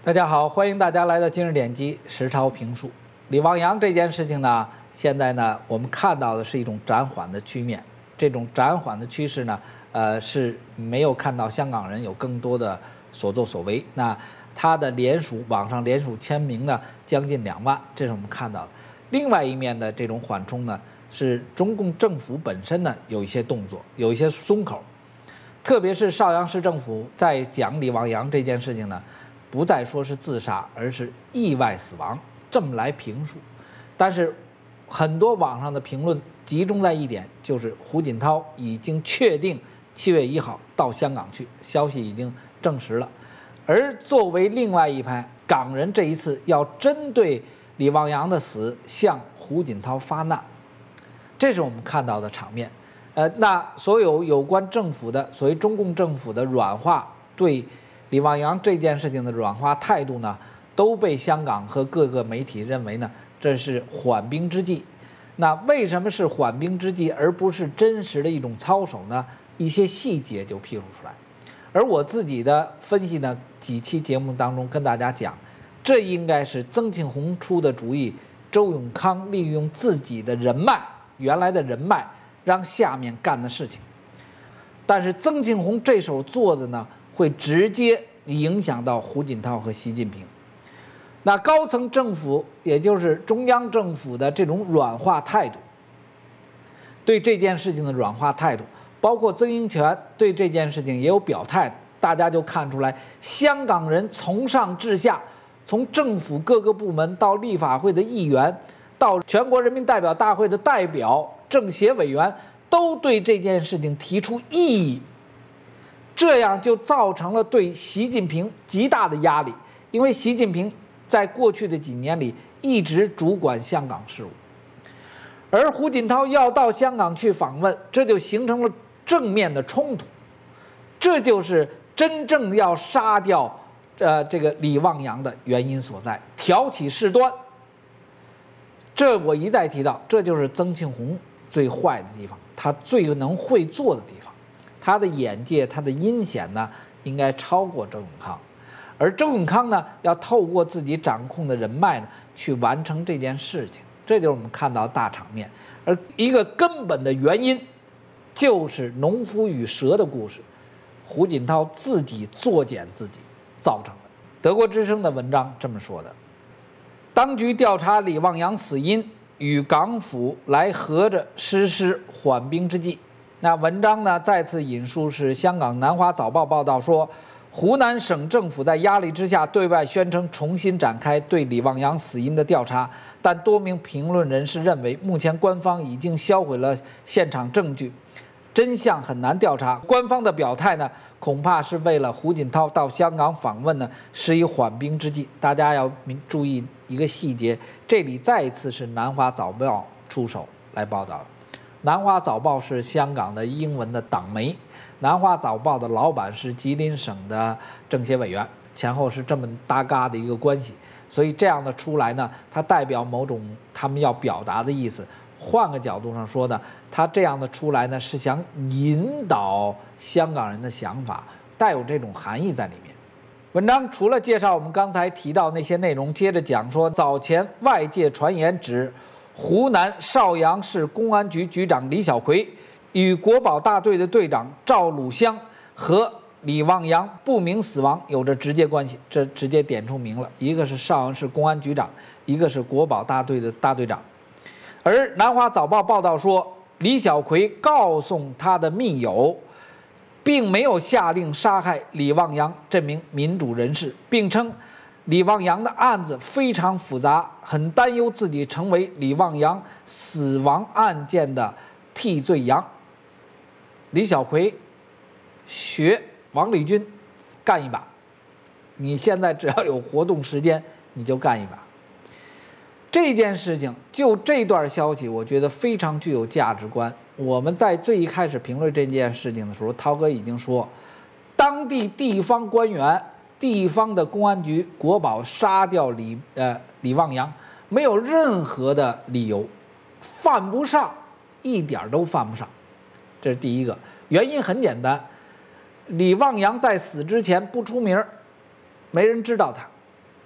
大家好，欢迎大家来到今日点击实操评述。李旺阳这件事情呢，现在呢，我们看到的是一种暂缓的局面。这种暂缓的趋势呢，是没有看到香港人有更多的所作所为。那他的网上联署签名呢，将近2万，这是我们看到的。另外一面的这种缓冲呢，是中共政府本身呢有一些动作，有一些松口。特别是邵阳市政府在讲李旺阳这件事情呢，不再说是自杀，而是意外死亡，这么来评述。但是很多网上的评论集中在一点，就是胡锦涛已经确定7月1号到香港去，消息已经证实了。而作为另外一派，港人这一次要针对李旺阳的死向胡锦涛发难，这是我们看到的场面。那所有关政府的所谓中共政府的软化，对李旺阳这件事情的软化态度呢，都被香港和各个媒体认为呢，这是缓兵之计。那为什么是缓兵之计，而不是真实的一种操守呢？一些细节就披露出来。而我自己的分析呢，几期节目当中跟大家讲，这应该是曾庆红出的主意，周永康利用自己的人脉，原来的人脉，让下面干的事情。但是曾庆红这手做的呢，会直接影响到胡锦涛和习近平。那高层政府，也就是中央政府的这种软化态度，对这件事情的软化态度，包括曾荫权对这件事情也有表态，大家就看出来，香港人从上至下，从政府各个部门到立法会的议员，到全国人民代表大会的代表、政协委员，都对这件事情提出异议。这样就造成了对习近平极大的压力，因为习近平在过去的几年里一直主管香港事务，而胡锦涛要到香港去访问，这就形成了正面的冲突。这就是真正要杀掉这个李旺阳的原因所在，挑起事端。这我一再提到，这就是曾庆红最坏的地方，他最能会做的地方。他的眼界，他的阴险呢，应该超过周永康，而周永康呢，要透过自己掌控的人脉呢，去完成这件事情。这就是我们看到大场面，而一个根本的原因，就是农夫与蛇的故事，胡锦涛自己作践自己造成的。德国之声的文章这么说的：当局调查李旺阳死因，与港府来合着实施缓兵之计。那文章呢，再次引述是香港南华早报报道说，湖南省政府在压力之下对外宣称重新展开对李旺阳死因的调查，但多名评论人士认为，目前官方已经销毁了现场证据，真相很难调查。官方的表态呢，恐怕是为了胡锦涛到香港访问呢，施以缓兵之计。大家要注意一个细节，这里再一次是南华早报出手来报道。南华早报是香港的英文的党媒，南华早报的老板是吉林省的政协委员，前后是这么搭嘎的一个关系，所以这样的出来呢，它代表某种他们要表达的意思。换个角度上说呢，他这样的出来呢，是想引导香港人的想法，带有这种含义在里面。文章除了介绍我们刚才提到那些内容，接着讲说，早前外界传言指湖南邵阳市公安局局长李小葵与国保大队的队长赵鲁香和李旺阳不明死亡有着直接关系，这直接点出名了，一个是邵阳市公安局长，一个是国保大队的大队长。而南华早报报道说，李小葵告诉他的密友，并没有下令杀害李旺阳这名民主人士，并称李旺阳的案子非常复杂，很担忧自己成为李旺阳死亡案件的替罪羊。李小葵学王立军干一把，你现在只要有活动时间，你就干一把。这件事情，就这段消息，我觉得非常具有价值观。我们在最一开始评论这件事情的时候，涛哥已经说，当地地方官员、地方的公安局、国保杀掉李旺阳，没有任何的理由，犯不上，一点都犯不上。这是第一个原因，很简单，李旺阳在死之前不出名，没人知道他。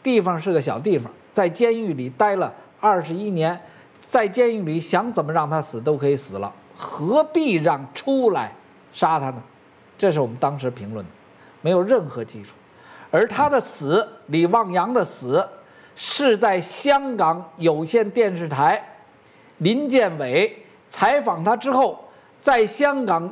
地方是个小地方，在监狱里待了21年，在监狱里想怎么让他死都可以死了，何必让出来杀他呢？这是我们当时评论的，没有任何基础。而他的死，李旺阳的死，是在香港有线电视台林建伟采访他之后，在香港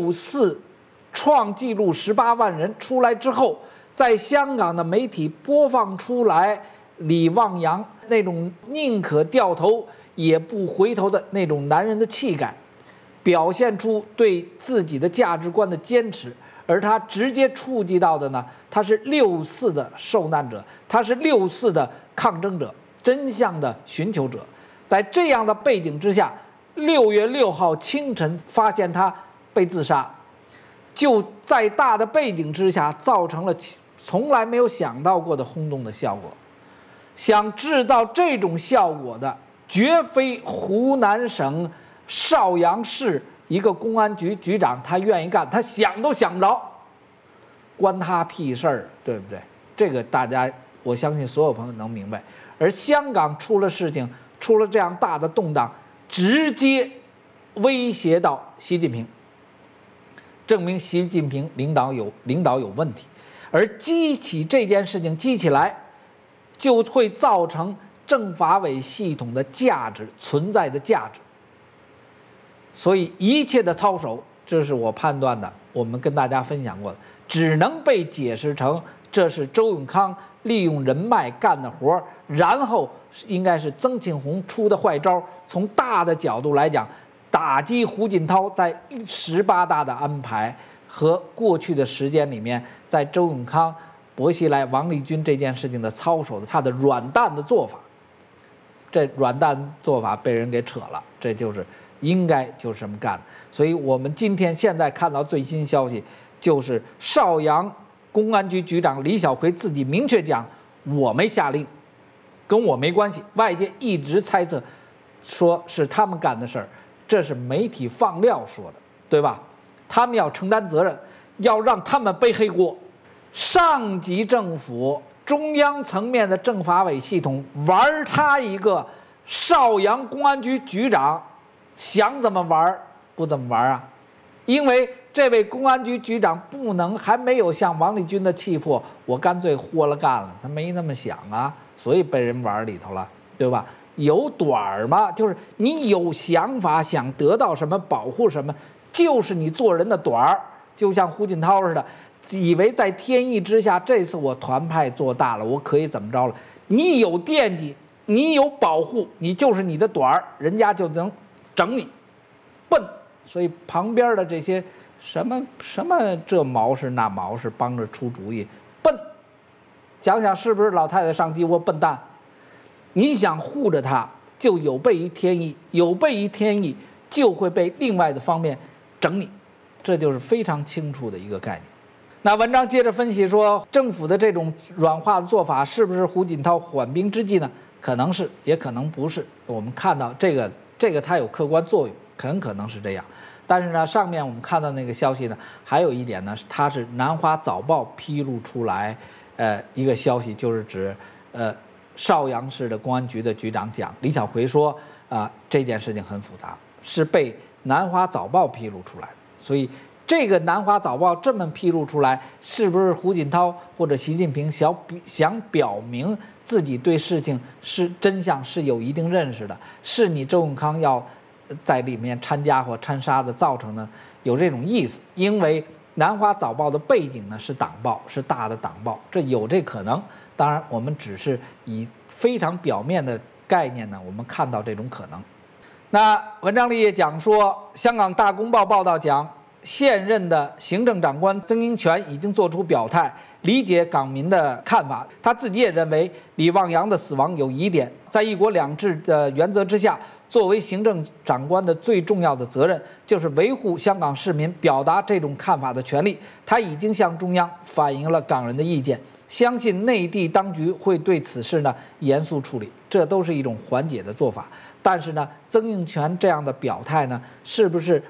6·4创纪录18万人出来之后，在香港的媒体播放出来李旺阳那种宁可掉头也不回头的那种男人的气概，表现出对自己的价值观的坚持。而他直接触及到的呢，他是6·4的受难者，他是6·4的抗争者，真相的寻求者。在这样的背景之下，6月6号清晨发现他被自杀，就在大的背景之下，造成了从来没有想到过的轰动的效果。想制造这种效果的，绝非湖南省邵阳市一个公安局局长他愿意干，他想都想不着，关他屁事儿，对不对？这个大家我相信所有朋友能明白。而香港出了事情，出了这样大的动荡，直接威胁到习近平，证明习近平领导有问题。而激起这件事情激起来，就会造成政法委系统的价值存在的价值。所以一切的操守，这是我判断的，我们跟大家分享过的，只能被解释成这是周永康利用人脉干的活，然后应该是曾庆红出的坏招。从大的角度来讲，打击胡锦涛在18大的安排和过去的时间里面，在周永康、薄熙来、王立军这件事情的操守的他的软蛋的做法，这软蛋做法被人给扯了，这就是应该就是这么干的。所以我们今天现在看到最新消息，就是邵阳公安局局长李小奎自己明确讲，我没下令，跟我没关系。外界一直猜测说是他们干的事儿，这是媒体放料说的，对吧？他们要承担责任，要让他们背黑锅。上级政府中央层面的政法委系统玩他一个邵阳公安局局长，想怎么玩不怎么玩啊？因为这位公安局局长不能还没有像王立军的气魄，我干脆豁了干了，他没那么想啊，所以被人玩里头了，对吧？有短儿吗？就是你有想法，想得到什么，保护什么，就是你做人的短儿。就像胡锦涛似的，以为在天意之下，这次我团派做大了，我可以怎么着了？你有惦记，你有保护，你就是你的短儿，人家就能整你，笨。所以旁边的这些什么这毛是那毛是帮着出主意，笨。想想是不是老太太上鸡窝笨蛋？你想护着他，就有悖于天意，有悖于天意就会被另外的方面整你，这就是非常清楚的一个概念。那文章接着分析说，政府的这种软化的做法是不是胡锦涛缓兵之计呢？可能是，也可能不是。我们看到这个它有客观作用，很可能是这样。但是呢，上面我们看到那个消息呢，还有一点呢，它是南华早报披露出来，一个消息，就是指邵阳市的公安局的局长讲，李小奎说这件事情很复杂，是被南华早报披露出来的。所以这个南华早报这么披露出来，是不是胡锦涛或者习近平想表明自己对事情是真相是有一定认识的，是你周永康要在里面掺家伙掺沙子造成的，有这种意思。因为南华早报的背景呢是党报，是大的党报，这有这可能。当然我们只是以非常表面的概念呢，我们看到这种可能。那文章里也讲说，香港大公报报道讲，现任的行政长官曾荫权已经做出表态，理解港民的看法。他自己也认为李旺阳的死亡有疑点，在一国两制的原则之下，作为行政长官的最重要的责任就是维护香港市民表达这种看法的权利。他已经向中央反映了港人的意见，相信内地当局会对此事呢严肃处理，这都是一种缓解的做法。但是呢，曾荫权这样的表态呢，是不是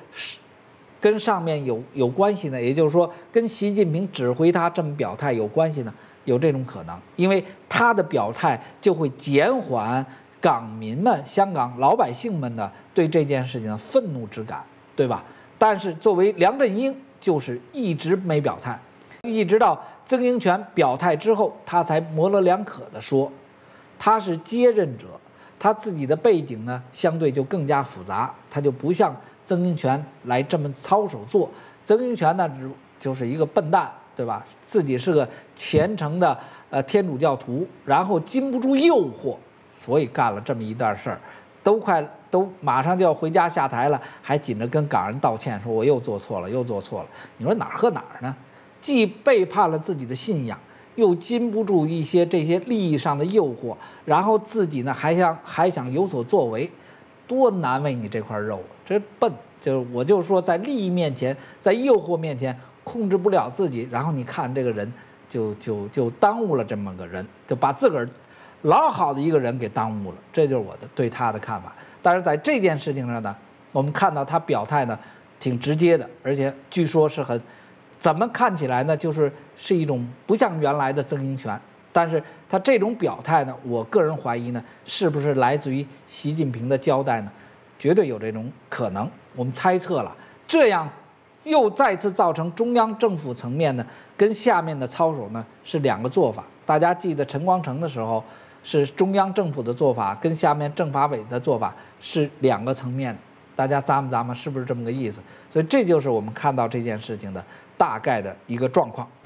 跟上面有关系呢？也就是说，跟习近平指挥他这么表态有关系呢？ 有这种可能，因为他的表态就会减缓港民们、香港老百姓们的对这件事情的愤怒之感，对吧？但是作为梁振英，就是一直没表态，一直到曾荫权表态之后，他才模棱两可地说，他是接任者，他自己的背景呢相对就更加复杂，他就不像曾荫权来这么操手做。曾荫权呢就是一个笨蛋，对吧？自己是个虔诚的天主教徒，然后禁不住诱惑，所以干了这么一段事儿，都马上就要回家下台了，还紧着跟港人道歉，说我又做错了，又做错了。你说哪儿和哪儿呢？既背叛了自己的信仰，又禁不住一些这些利益上的诱惑，然后自己呢还想有所作为，多难为你这块肉啊！这笨，我就说在利益面前，在诱惑面前控制不了自己，然后你看这个人就耽误了这么个人，就把自个儿老好的一个人给耽误了，这就是我的对他的看法。但是在这件事情上呢，我们看到他表态呢挺直接的，而且据说是怎么看起来呢，是一种不像原来的曾荫权。但是他这种表态呢，我个人怀疑呢，是不是来自于习近平的交代呢？绝对有这种可能。我们猜测了，这样又再次造成中央政府层面呢跟下面的操守呢是两个做法。大家记得陈光诚的时候，是中央政府的做法跟下面政法委的做法是两个层面的，大家咂摸是不是这么个意思？所以这就是我们看到这件事情的大概的一个状况。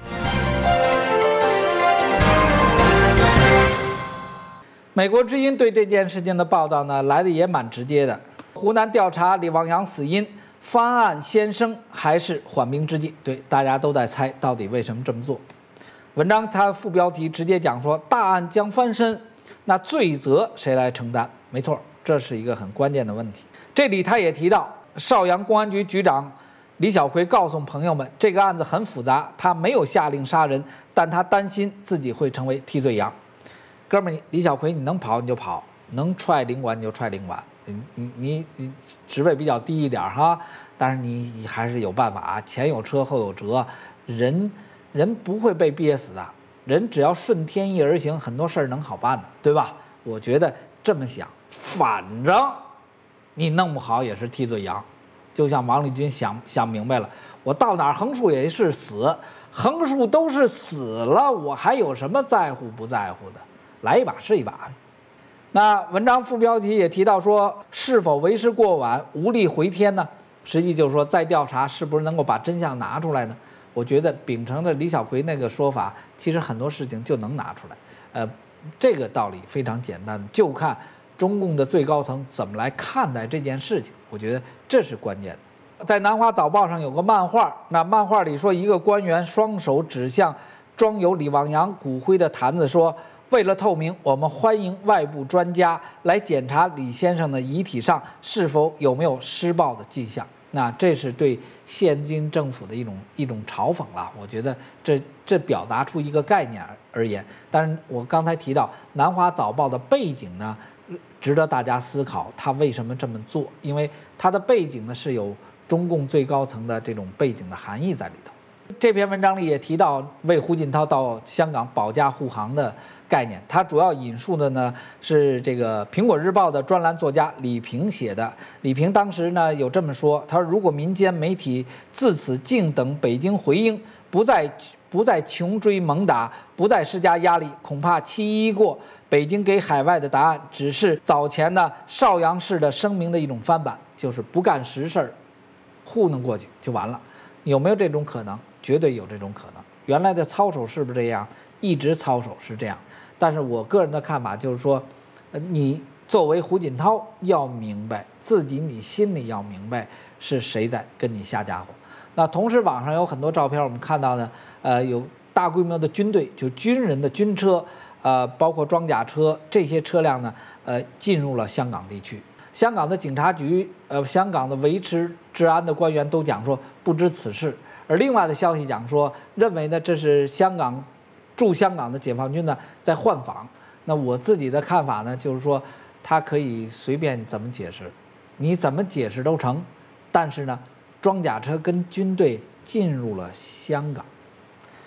美国之音对这件事情的报道呢，来的也蛮直接的。湖南调查李旺阳死因，翻案先声还是缓兵之计？对，大家都在猜到底为什么这么做。文章它副标题直接讲说，大案将翻身，那罪责谁来承担？没错，这是一个很关键的问题。这里他也提到，邵阳公安局局长李小葵告诉朋友们，这个案子很复杂，他没有下令杀人，但他担心自己会成为替罪羊。哥们儿，李小葵，你能跑你就跑，能踹领馆你就踹领馆，你职位比较低一点哈，但是你还是有办法，前有车后有辙，人不会被憋死的，人只要顺天意而行，很多事儿能好办的，对吧？我觉得这么想，反正你弄不好也是替罪羊。就像王立军想明白了，我到哪儿横竖也是死，横竖都是死了，我还有什么在乎不在乎的？来一把是一把。那文章副标题也提到说，是否为时过晚，无力回天呢？实际就是说，再调查是不是能够把真相拿出来呢？我觉得秉承着李小葵那个说法，其实很多事情就能拿出来。这个道理非常简单，就看中共的最高层怎么来看待这件事情。我觉得这是关键的。在南华早报上有个漫画，那漫画里说，一个官员双手指向装有李旺阳骨灰的坛子，说，为了透明，我们欢迎外部专家来检查李先生的遗体上是否有没有施暴的迹象。那这是对现今政府的一种嘲讽了。我觉得这表达出一个概念而言。但是我刚才提到南华早报的背景呢，值得大家思考，他为什么这么做？因为他的背景呢是有中共最高层的这种背景的含义在里头。这篇文章里也提到为胡锦涛到香港保驾护航的概念，他主要引述的呢是这个《苹果日报》的专栏作家李平写的。李平当时呢有这么说，他说，如果民间媒体自此静等北京回应，不再穷追猛打，不再施加压力，恐怕7·11过，北京给海外的答案只是早前的邵阳市的声明的一种翻版，就是不干实事儿，糊弄过去就完了。有没有这种可能？绝对有这种可能。原来的操守是不是这样？一直操守是这样。但是我个人的看法就是说，你作为胡锦涛要明白自己，你心里要明白是谁在跟你下家伙。那同时网上有很多照片，我们看到呢，有大规模的军队，就军人的军车，包括装甲车，这些车辆呢，进入了香港地区。香港的警察局，香港的维持治安的官员都讲说不知此事，而另外的消息讲说，认为呢这是驻香港的解放军呢在换防。那我自己的看法呢，就是说他可以随便怎么解释，你怎么解释都成。但是呢，装甲车跟军队进入了香港，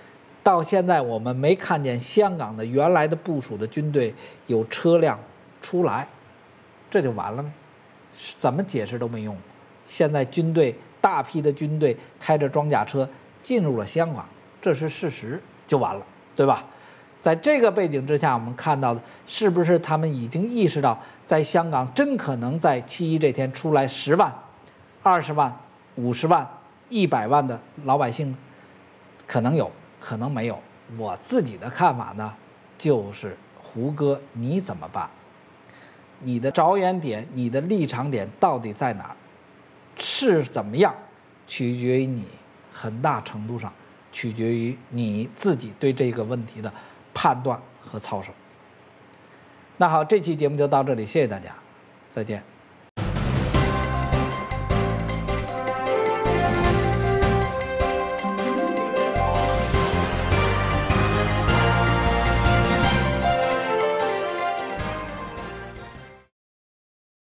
到现在我们没看见香港的原来的部署的军队有车辆出来，这就完了没？怎么解释都没用。现在军队大批的军队开着装甲车进入了香港，这是事实，就完了，对吧？在这个背景之下，我们看到的是不是他们已经意识到，在香港真可能在7·1这天出来10万、20万、50万、100万的老百姓？可能有，可能没有。我自己的看法呢，就是胡歌你怎么办？你的着眼点、你的立场点到底在哪儿？是怎么样，取决于你，很大程度上取决于你自己对这个问题的判断和操守。那好，这期节目就到这里，谢谢大家，再见。